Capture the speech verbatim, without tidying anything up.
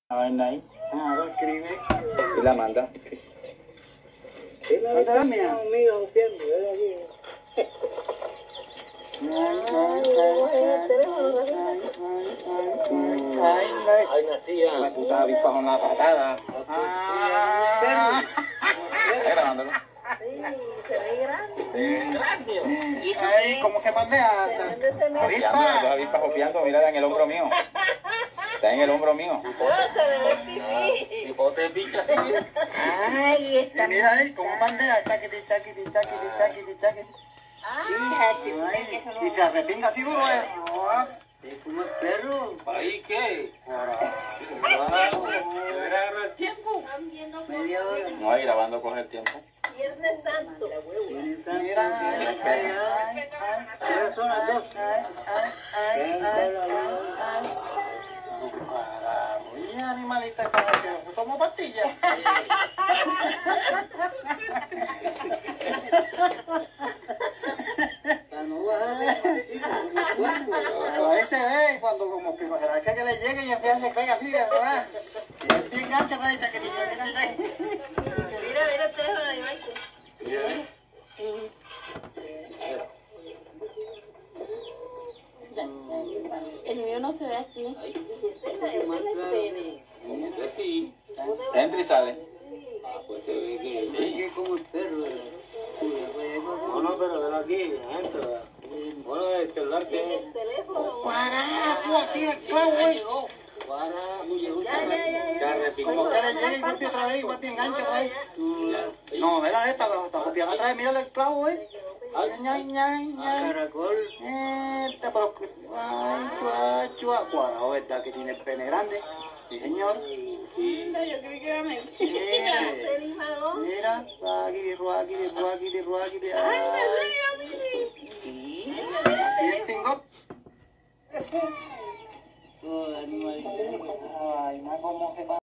La vaina ahí. Ah, lo escribe. Y la manda. ¿Qué la ¿Dónde la mía? Amiga, copiando, ¿verdad? Ay, nacía. La puta avispa con la patada. Ah, ¿Estás grabándolo? Sí, se ve grande. grande. Ay, ¿cómo se pandea? ¿Dónde se me Copiando, las dos avispas copiando, mira en el hombro mío. Está en el hombro mío. Oh, se le ve pipí. Y vos te picas. Ay, Y esta. mira ahí, ¿cómo pandea? Chaquiti, chaquiti, chaquiti, chaquiti, chaquiti. Fíjate, Ay, y se arrepinga así duro, eh. Es como el perro. ¿Ahí qué? ¿Deberá agarrar tiempo? Están viendo Media hora. No, ahí grabando coge el tiempo. Viernes Santo. Mira, ay, ay, ay, Ahora son las dos. ay, ay, ay, ay, ay. Carajo, y animalita con este, tomo pastillas. Pero ahí se ve cuando como que será que le llegue y ya se cae así, ¿verdad? Y es bien gancho con esa chaquetilla, mira, mira. Mira, mira el teléfono de Michael. El mío no se ve así. Ese es el pene. Sí. Entra y sale. Ah, pues se ve que es que como el perro. No, no, pero ven aquí, adentro. Bueno, el celular que El teléfono. Carajo, así el clavo, güey. para Ya, ya, ya, ya. Como que le llegue y golpe otra vez, igual bien gancho, güey. No, mira esta, está copiando otra vez, mira el clavo, güey. Ñay, ñay, ñay. caracol. Este, pero, ay, chua, chua. Cuadrado, ¿verdad? Que tiene el pene grande. Sí, señor. No, yo creí que era mentira. Mira, Se dijo, mira, ruaquiri, ruaquiri, ruaquiri, ruaquiri. Ay, me Ay, río, mire. y el pingón. Oh, animalito. Ay, no, cómo se va.